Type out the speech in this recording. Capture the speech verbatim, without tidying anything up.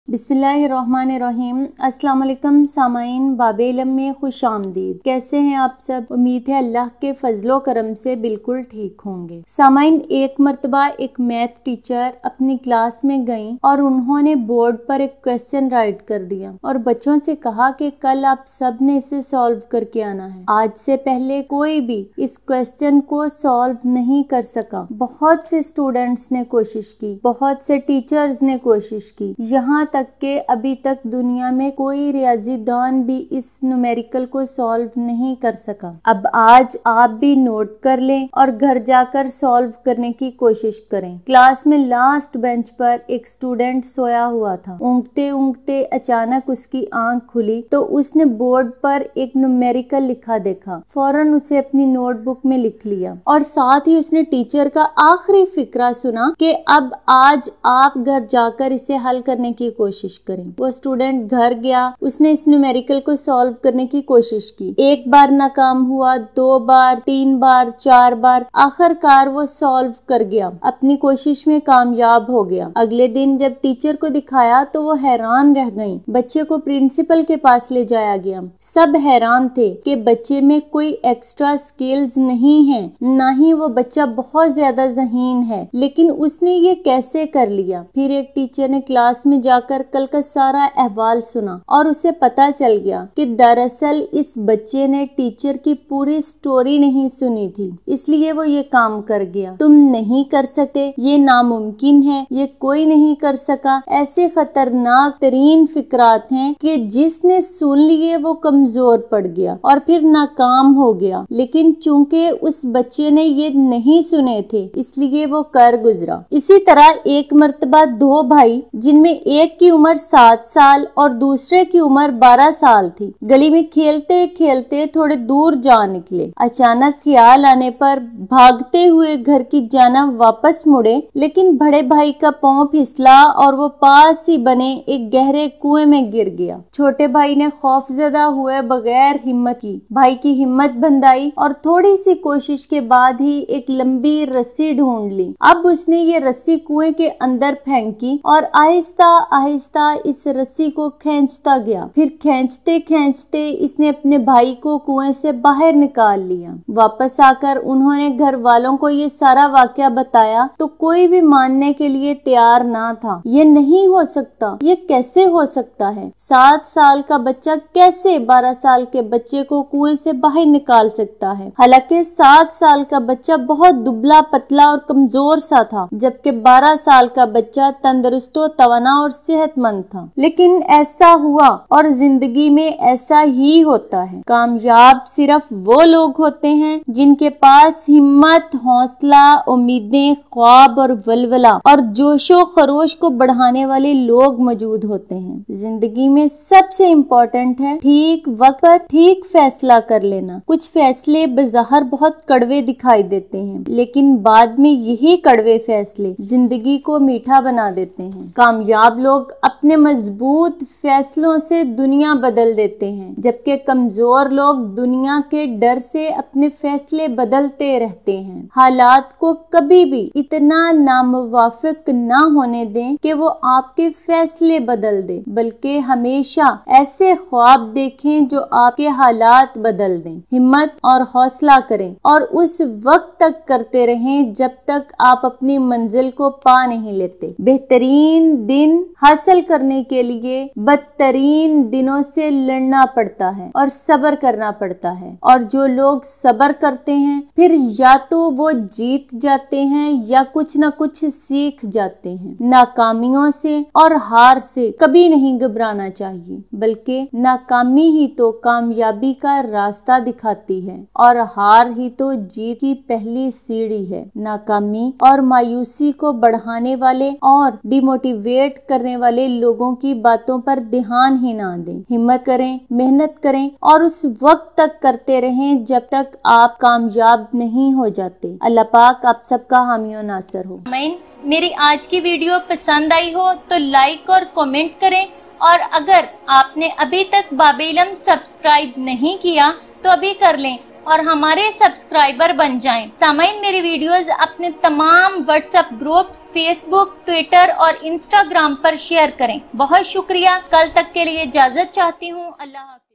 بسم اللہ الرحمن الرحیم۔ السلام علیکم سامعین، باب علم میں خوش آمدید۔ کیسے ہیں آپ سب؟ امید ہے اللہ کے فضل و کرم سے بالکل ٹھیک ہوں گے۔ سامعین، ایک مرتبہ ایک میتھ ٹیچر اپنی کلاس میں گئیں اور انہوں نے بورڈ پر ایک کویسچن رائٹ کر دیا اور بچوں سے کہا کہ کل آپ سب نے اسے سالو کر کے آنا ہے۔ آج سے پہلے کوئی بھی اس کویسچن کو سالو نہیں کر سکا۔ بہت سے اسٹوڈینٹس نے کوشش کی، بہت سے ٹیچرز نے کوشش کی، یہاں تک کہ ابھی تک دنیا میں کوئی ریاضی دان بھی اس نومیریکل کو سالو نہیں کر سکا۔ اب آج آپ بھی نوٹ کر لیں اور گھر جا کر سالو کرنے کی کوشش کریں۔ کلاس میں لاسٹ بینچ پر ایک اسٹوڈینٹ سویا ہوا تھا۔ اونگتے اونگتے اچانک اس کی آنکھ کھلی تو اس نے بورڈ پر ایک نومیریکل لکھا دیکھا، فوراً اسے اپنی نوٹ بک میں لکھ لیا اور ساتھ ہی اس نے ٹیچر کا آخری فقرہ سنا کہ اب آج آپ گھر جا کر اسے حل کرنے کی کوشش کریں۔ وہ اسٹوڈینٹ گھر گیا، اس نے اس نومیریکل کو سالو کرنے کی کوشش کی۔ ایک بار ناکام ہوا، دو بار، تین بار، چار بار، آخر کار وہ سالو کر گیا، اپنی کوشش میں کامیاب ہو گیا۔ اگلے دن جب ٹیچر کو دکھایا تو وہ حیران رہ گئیں۔ بچے کو پرنسپل کے پاس لے جایا گیا۔ سب حیران تھے کہ بچے میں کوئی ایکسٹرا سکلز نہیں ہیں، نہ ہی وہ بچہ بہت زیادہ ذہین ہے، لیکن اس نے یہ کیسے کر لیا؟ پھر ایک ٹیچر نے کلاس میں جا کر کل کا سارا احوال سنا اور اسے پتا چل گیا کہ دراصل اس بچے نے ٹیچر کی پوری سٹوری نہیں سنی تھی، اس لیے وہ یہ کام کر گیا۔ تم نہیں کر سکتے، یہ ناممکن ہے، یہ کوئی نہیں کر سکا، ایسے خطرناک ترین فکرات ہیں کہ جس نے سن لیے وہ کمزور پڑ گیا اور پھر ناکام ہو گیا۔ لیکن چونکہ اس بچے نے یہ نہیں سنے تھے اس لیے وہ کر گزرا۔ اسی طرح ایک مرتبہ دو بھائی جن میں ایک کی عمر سات سال اور دوسرے کی عمر بارہ سال تھی، گلی میں کھیلتے کھیلتے تھوڑے دور جا نکلے۔ اچانک خیال آنے پر بھاگتے ہوئے گھر کی جانب واپس مڑے، لیکن بڑے بھائی کا پاؤں پھسلا اور وہ پاس ہی بنے ایک گہرے کنویں میں گر گیا۔ چھوٹے بھائی نے خوف زدہ ہوئے بغیر ہمت کی، بھائی کی ہمت بندائی اور تھوڑی سی کوشش کے بعد ہی ایک لمبی رسی ڈھونڈ لی۔ اب اس نے یہ رسی کنویں کے اندر پھینکی اور آہستہ آہستہ اس رسی کو کھینچتا گیا۔ پھر کھینچتے کھینچتے اس نے اپنے بھائی کو کنویں سے باہر نکال لیا۔ واپس آ کر انہوں نے گھر والوں کو یہ سارا واقعہ بتایا تو کوئی بھی ماننے کے لیے تیار نہ تھا۔ یہ نہیں ہو سکتا، یہ کیسے ہو سکتا ہے؟ سات سال کا بچہ کیسے بارہ سال کے بچے کو کنویں سے باہر نکال سکتا ہے؟ حالانکہ سات سال کا بچہ بہت دبلا پتلا اور کمزور سا تھا، جبکہ بارہ سال کا بچہ تندرست و توانا اور صحت مند تھا۔ لیکن ایسا ہوا اور زندگی میں ایسا ہی ہوتا ہے۔ کامیاب صرف وہ لوگ ہوتے ہیں جن کے پاس ہمت، حوصلہ، امیدیں، خواب اور ولولہ اور جوش و خروش کو بڑھانے والے لوگ موجود ہوتے ہیں۔ زندگی میں سب سے امپورٹنٹ ہے ٹھیک وقت پر ٹھیک فیصلہ کر لینا۔ کچھ فیصلے بظاہر بہت کڑوے دکھائی دیتے ہیں، لیکن بعد میں یہی کڑوے فیصلے زندگی کو میٹھا بنا دیتے ہیں۔ کامیاب لوگ اپنے مضبوط فیصلوں سے دنیا بدل دیتے ہیں، جبکہ کمزور لوگ دنیا کے ڈر سے اپنے فیصلے بدلتے رہتے ہیں۔ حالات کو کبھی بھی اتنا ناموافق نہ ہونے دیں کہ وہ آپ کے فیصلے بدل دے، بلکہ ہمیشہ ایسے خواب دیکھیں جو آپ کے حالات بدل دیں۔ ہمت اور حوصلہ کریں اور اس وقت تک کرتے رہیں جب تک آپ اپنی منزل کو پا نہیں لیتے۔ بہترین دن حاصل کرنے کے لیے بدترین دنوں سے لڑنا پڑتا ہے اور صبر کرنا پڑتا ہے، اور جو لوگ صبر کرتے ہیں پھر یا تو وہ جیت جاتے ہیں یا کچھ نہ کچھ سیکھ جاتے ہیں۔ ناکامیوں سے اور ہار سے کبھی نہیں گھبرانا چاہیے، بلکہ ناکامی ہی تو کامیابی کا راستہ دکھاتی ہے اور ہار ہی تو جیت کی پہلی سیڑھی ہے۔ ناکامی اور مایوسی کو بڑھانے والے اور ڈی موٹیویٹ کرنے والے لوگوں کی باتوں پر دھیان ہی نہ دیں۔ ہمت کریں، محنت کریں اور اس وقت تک کرتے رہیں جب تک آپ کامیاب نہیں ہو جاتے۔ اللہ پاک آپ سب کا حامی و ناصر ہو۔ میری آج کی ویڈیو پسند آئی ہو تو لائک اور کمنٹ کریں، اور اگر آپ نے ابھی تک باب علم سبسکرائب نہیں کیا تو ابھی کر لیں اور ہمارے سبسکرائبر بن جائیں۔ سامعین، میری ویڈیوز اپنے تمام WhatsApp groups, Facebook, Twitter اور انسٹاگرام پر شیئر کریں۔ بہت شکریہ۔ کل تک کے لیے اجازت چاہتی ہوں۔ اللہ حافظ۔